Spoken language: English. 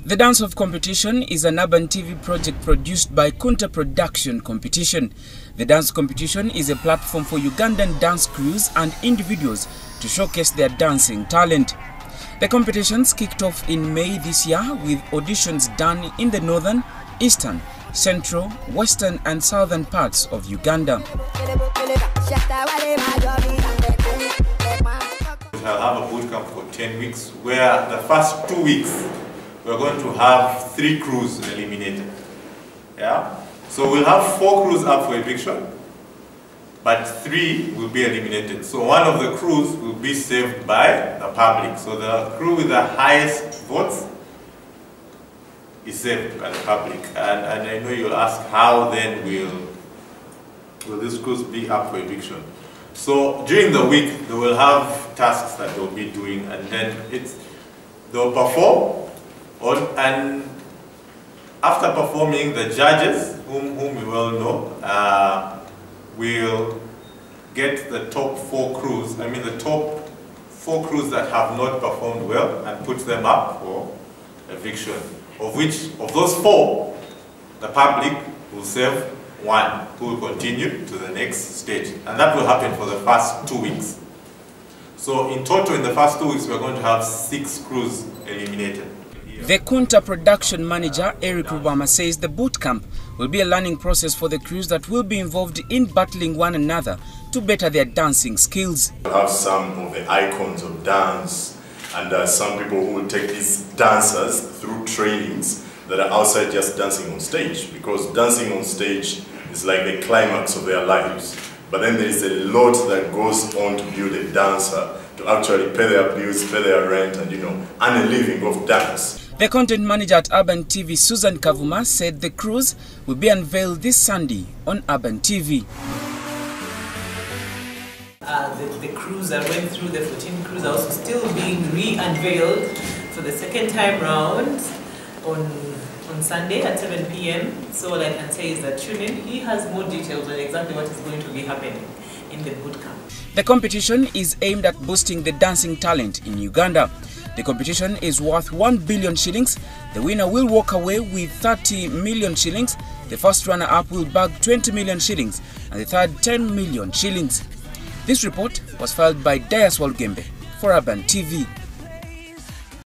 The Dance Off competition is an urban TV project produced by Kunta Production Competition. The dance competition is a platform for Ugandan dance crews and individuals to showcase their dancing talent. The competitions kicked off in May this year with auditions done in the northern, eastern, central, western and southern parts of Uganda. I'll have a boot camp for 10 weeks where the first 2 weeks we're going to have 3 crews eliminated. Yeah? So we'll have 4 crews up for eviction, but 3 will be eliminated. So one of the crews will be saved by the public. So the crew with the highest votes is saved by the public. And I know you'll ask, how then will these crews be up for eviction? So during the week, they will have tasks that they'll be doing, and then they'll perform, and after performing, the judges, whom we well know, will get the top 4 crews, the top 4 crews that have not performed well, and put them up for eviction. Of those 4, the public will save 1 who will continue to the next stage. And that will happen for the first 2 weeks. So in total, in the first 2 weeks, we're going to have 6 crews eliminated. The Kunta production manager, Eric Rubama, says the boot camp will be a learning process for the crews that will be involved in battling one another to better their dancing skills. We'll have some of the icons of dance, and some people who will take these dancers through trainings that are outside just dancing on stage, because dancing on stage is like the climax of their lives. But then there is a lot that goes on to build a dancer to actually pay their bills, pay their rent, and earn a living of dance. The content manager at Urban TV, Susan Kavuma, said the crews will be unveiled this Sunday on Urban TV. The crews that went through, the 14 crews, are also still being re-unveiled for the second time round on Sunday at 7 p.m. So all I can say is that tune in. He has more details on exactly what is going to be happening in the boot camp. The competition is aimed at boosting the dancing talent in Uganda. The competition is worth 1 billion shillings. The winner will walk away with 30 million shillings. The first runner-up will bag 20 million shillings and the third 10 million shillings. This report was filed by Dias Walgembe for Urban TV.